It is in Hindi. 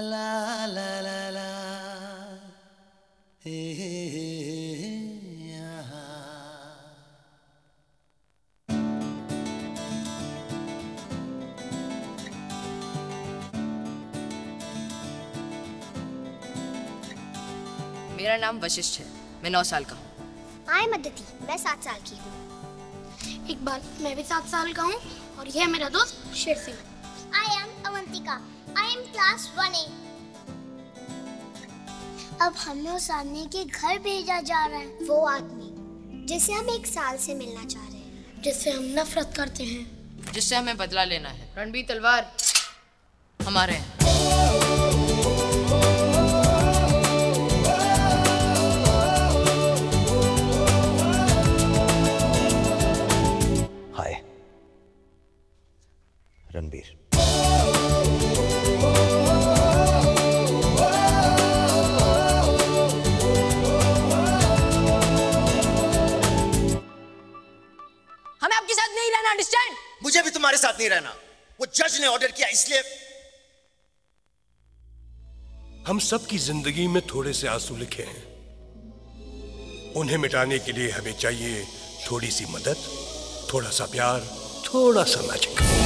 ला ला ला ला हे मेरा नाम वशिष्ठ है, मैं 9 साल का हूँ। आई मदती, मैं 7 साल की हूँ। इकबाल, मैं भी 7 साल का हूँ और यह मेरा दोस्त Sher Singh. I am Avantika, I am class 1A। अब हमें उस आदमी के घर भेजा जा रहा है। वो आदमी जिसे हम 1 साल से मिलना चाह रहे हैं, जिससे हम नफरत करते हैं, जिससे हमें बदला लेना है। रणबीर तलवार हमारे हैं। हाय रणबीर। हमें आपके साथ नहीं रहना, अंडरस्टैंड? मुझे भी तुम्हारे साथ नहीं रहना। वो जज ने ऑर्डर किया, इसलिए। हम सब की जिंदगी में थोड़े से आंसू लिखे हैं। उन्हें मिटाने के लिए हमें चाहिए थोड़ी सी मदद, थोड़ा सा प्यार, थोड़ा सा मैजिक।